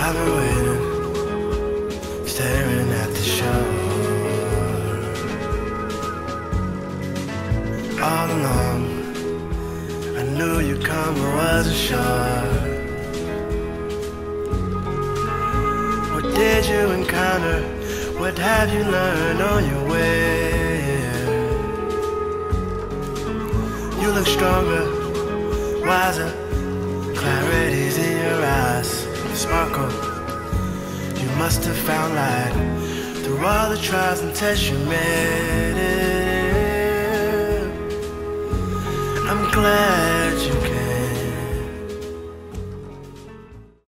I've been waiting, staring at the shore. All along, I knew you'd come, but wasn't sure. What did you encounter? What have you learned on your way? You look stronger, wiser, clarity's in your eyes. You sparkle, you must have found light through all the trials and tests you made it. I'm glad you came.